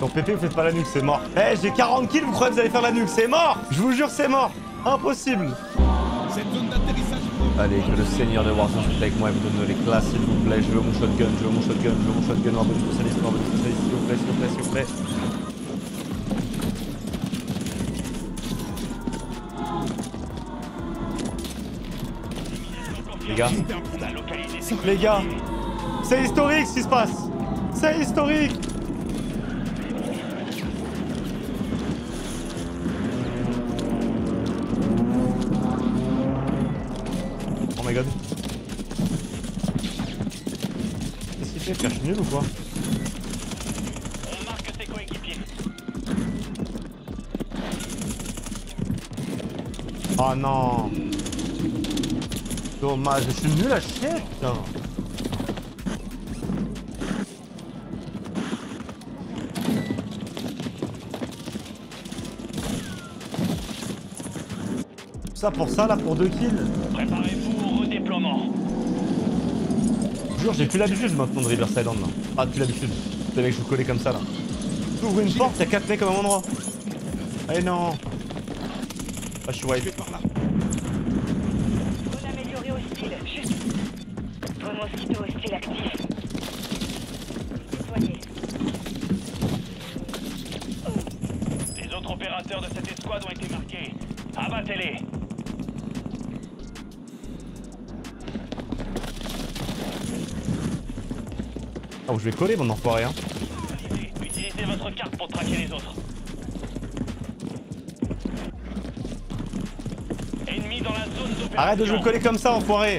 Ton PP, vous faites pas la nuque, c'est mort. Eh, j'ai 40 kills, vous croyez que vous allez faire la nuque, c'est mort. Je vous jure, c'est mort. Impossible. Allez, que le seigneur de Warzone soit avec moi et vous donne les classes, s'il vous plaît. Je veux mon shotgun, je veux mon shotgun, je veux mon shotgun. En bonne spécialiste, en bonne spécialiste, s'il vous plaît, s'il vous plaît, s'il vous plaît. Les gars, c'est historique ce qui se passe. C'est historique. Oh my god. Qu'est-ce qu'il fait, frère? Je suis nul ou quoi? On marque ses coéquipiers. Oh non. Dommage, je suis nul à chier, putain. Ça pour ça là, pour 2 kills. Préparez-vous au redéploiement. Je jure, j'ai plus l'habitude maintenant de Riverside Island là. Ah, plus l'habitude. Les mecs, je vous collais comme ça là. J'ouvre une porte, y'a 4 mecs au même endroit. Allez, non. Ah, je suis wipe. Mosquito hostile actif. Soignez. Les autres opérateurs de cette escouade ont été marqués. Abattez-les. Oh, je vais coller mon enfoiré, hein. Utilisez votre carte pour traquer les autres. Ennemis dans la zone d'opération. Arrête de jouer coller comme ça, enfoiré.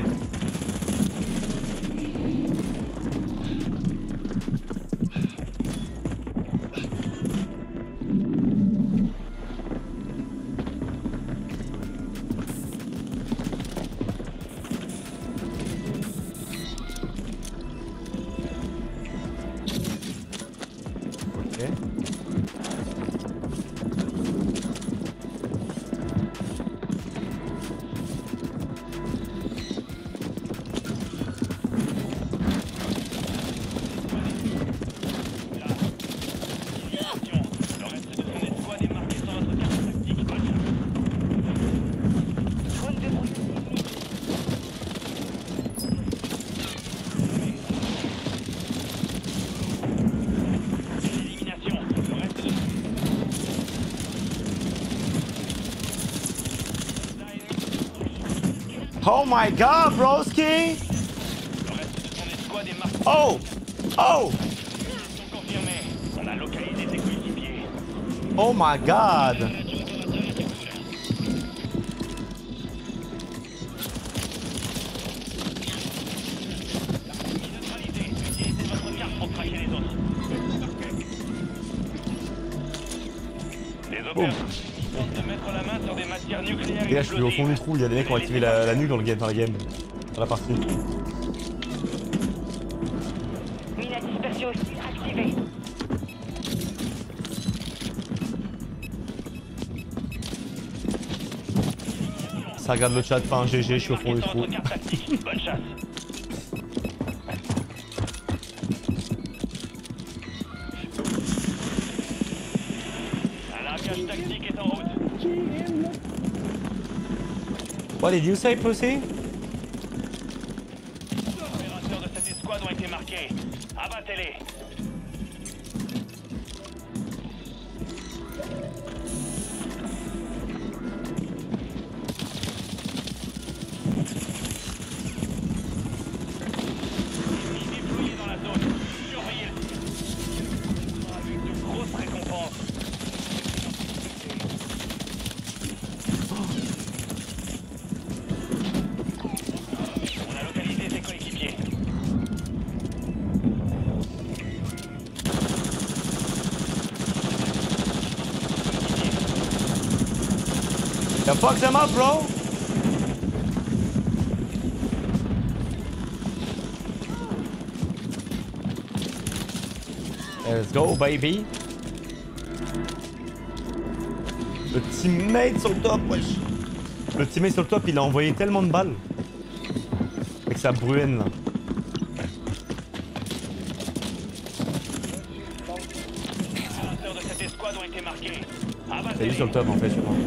Oh my god, broski! Oh! Oh! On a localisé tes coéquipiers. Oh my god! Utilisez votre carte pour traquer les autres. Les opérateurs tentent de mettre la main sur des matières nucléaires. Les gars, je suis au fond du trou, il y a des mecs qui ont activé la nuque dans le game, dans la partie. Mine à dispersion hostile activée. Ça regarde le chat, pas un GG, je suis au fond du trou. Bonne chasse. Un largage tactique est en route. What did you say, pussy? Les opérateurs de cette escouade ont été marqués. Abattez-les. Ennemis déployés dans la zone. Surveillez le avec de grosses récompenses. On a localisé ses coéquipiers. Yeah, fuck them up, bro! Let's go, baby! Le teammate sur le top, wesh! Le teammate sur le top, il a envoyé tellement de balles. Avec sa bruenne, là. de cette escouade ont été marqués. T'as dit sur le top en fait, je crois.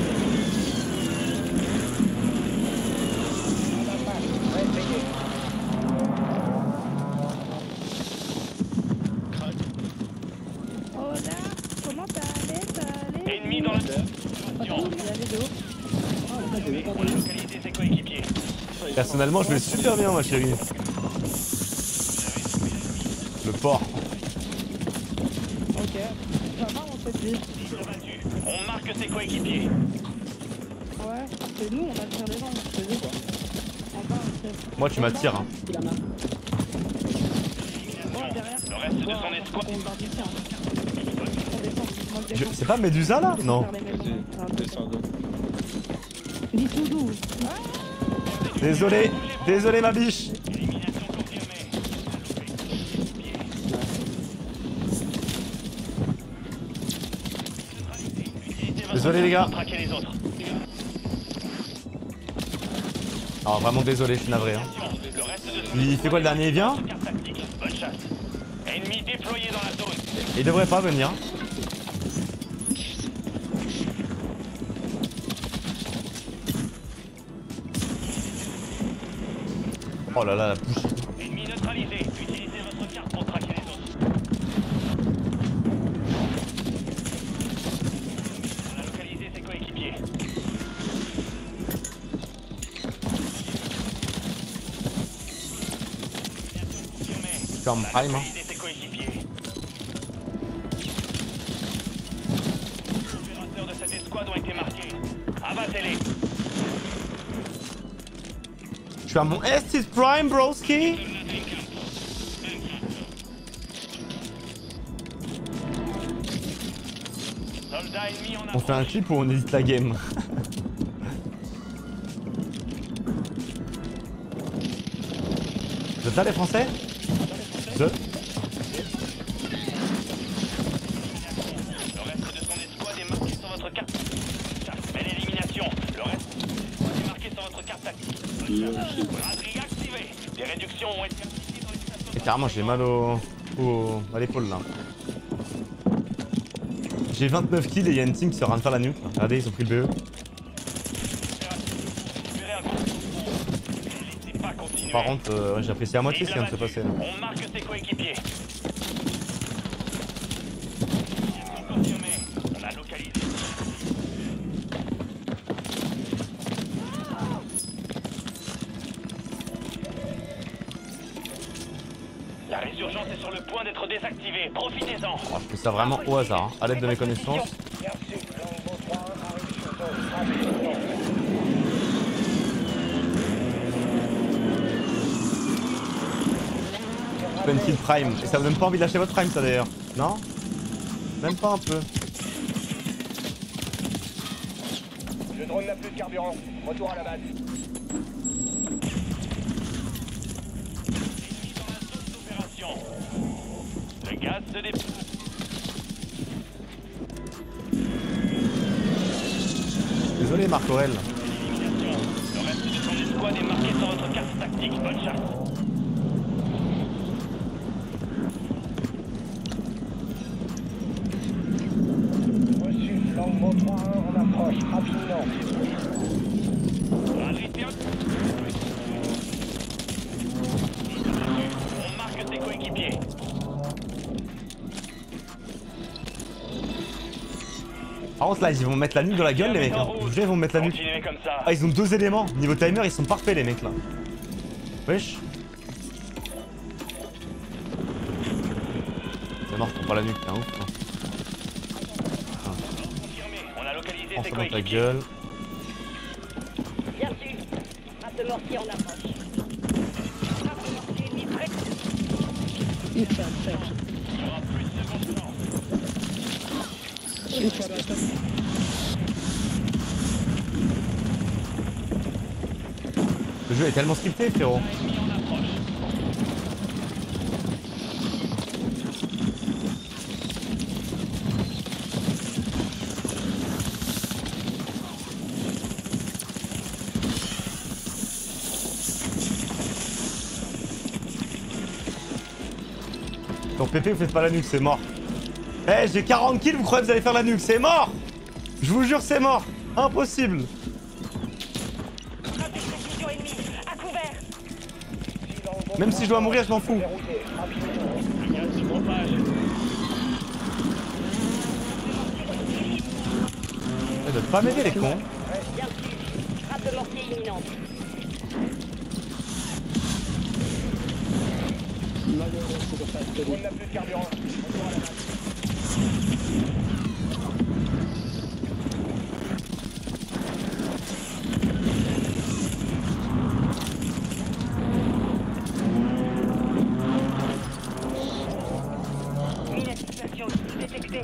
Oh là, comment t'allais Ennemi dans la... Oh, il y avait de haut. On a localisé ses coéquipiers. Personnellement, je vais super bien, ma chérie. Le port. Ok. Ça va, on fait vite. Battu. On marque ses coéquipiers. Ouais, c'est nous, on attire les gens, je te dis quoi. En bas, on fait. Moi, tu m'attires. Hein. Il en a. Ouais, derrière. Le reste de son escouade. On part d'ici, hein. On descend. Moi, je descends. C'est pas Médusa là? Non. Faire les maisons. Dis tout doux. Désolé, désolé ma biche. Élimination confirmée. Désolé les gars. Traquer les autres. Alors vraiment désolé, je suis navré. Hein. Le reste de son Il fait quoi le dernier? Il vient? carte tactique. Bonne chasse. Ennemi déployé dans la zone. Il devrait pas venir. Oh là là, la bouche. Ennemi neutralisé. Utilisez votre carte pour traquer les autres. On a localisé ses coéquipiers. Confirmé. Je suis en prime. Hein. Localisez ses coéquipiers. Les opérateurs de cette escouade ont été marqués. Abattez-les. Je suis à mon Estis Prime, broski. Soldats ennemis en On fait un clip ou on édite la game? Vous êtes là les Français? Le reste de son escouade est marqué sur votre carte. Belle élimination. Le reste est marqué sur votre carte tactique. Braderie activée. Des réductions ont été appliquées dans les stations. Et carrément j'ai mal à l'épaule là. J'ai 29 kills et il y a une team qui sera en train de faire la nuque. Regardez, ils ont pris le BE. Récupérez un groupe. Laissez pas continuer. Par contre, ouais, j'apprécie à moitié ce qui vient de se passer. Là. On marque ses coéquipiers. Confirmé. On a localisé. La résurgence est sur le point d'être désactivée. Profitez-en. Alors, je fais ça vraiment au hasard, hein, à l'aide de mes connaissances. Open kill prime. Et ça vous donne pas envie de lâcher votre prime ça d'ailleurs? Non? Même pas un peu. Le drone n'a plus de carburant. Retour à la base. Opération. Le gaz se déploie. Désolé Marc Aurel. Élimination. Le reste de son escouade est marqué sur votre carte tactique. Bonne chasse. Reçu, Longbow 3-1 en approche, rapidement. Braderie perdu. On marque ses coéquipiers. Par contre là ils vont mettre la nuque dans la gueule les mecs. Hein. Je ils vont mettre la nuque. Continuez comme ça. Ah ils ont 2 éléments. Niveau timer ils sont parfaits les mecs là. Wesh. C'est mort, prends pas la nuque, t'es un ouf. Hein. Confirmé. On a localisé Prends ses ça dans ta coéquipiers. gueule. Bien sûr. Frappe de mortier en approche. Frappe de mortier ennemi prêt. Il fait un fait. Il y aura plus de bon temps. Il fait un fait. Le jeu est tellement scripté frérot. Ennemi en approche. Ton PP vous faites pas la nuque, c'est mort. Eh, j'ai 40 kills, vous croyez que vous allez faire la nuque? C'est mort! Je vous jure, c'est mort! Impossible! Vision ennemie, à couvert. Même si je dois mourir, je m'en fous. Ils doivent pas m'aider, les cons. Bien dessus. Frappe de mortier imminente. On n'a plus de carburant. Retour à la base. Mine à situation détectée.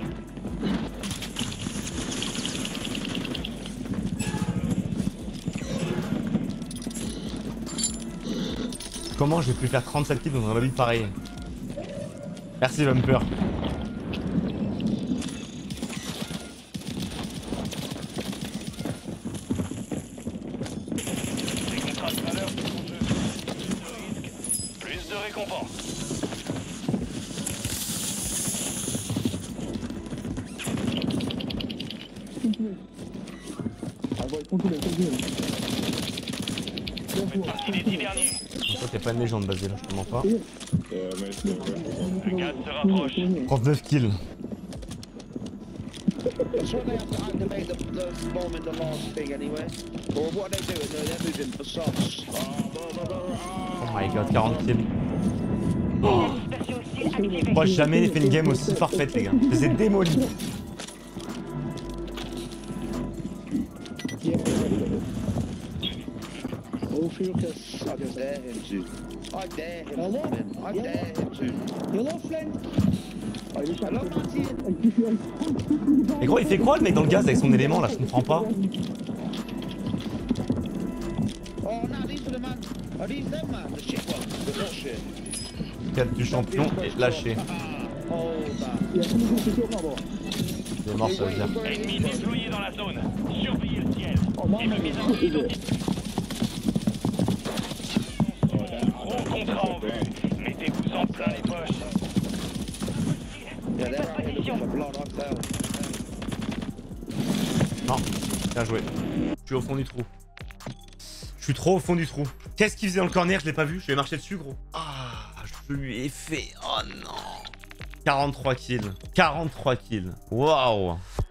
Comment j'ai pu faire 37 kills dans un lobby pareil? Merci, Bumper. Les contrats de valeur sont en jeu. Plus de risques, plus de récompenses. Faites partie des 10 derniers. Toi, t'es pas une légende, Basile, je te mens pas. Le gaz se rapproche. 39 kills. That's what they have to activate the bomb in the last thing anyway. Or what are they doing? They're moving for sauce. Oh my god, 40 kills. Dispersion hostile activée. Moi, j'ai jamais fait une game aussi parfaite, les gars. Je les ai démolis. Oh, Furious. I just dare him to. I dare him to win. I dare him to. Hello, friend. Hello, Martin. Mais gros, il fait quoi le mec dans le gaz avec son élément là? Je comprends pas. Oh, no, these are the man. Are these them, man? The shit ones. The not shit. 4 du champion et lâché. Oh, man. Il est mort, ça veut dire. Ennemis déployés dans la zone. Surveillez le ciel. Ennemis identifiés. Gros contrat en vue. Mettez-vous en plein les poches. Yeah, they're out here looking for blood, I'm down. Non, bien joué. Je suis au fond du trou. Je suis trop au fond du trou. Qu'est-ce qu'il faisait dans le corner? Je l'ai pas vu. Je lui ai marché dessus, gros. Ah, je lui ai fait. Oh non. 43 kills. 43 kills. Waouh.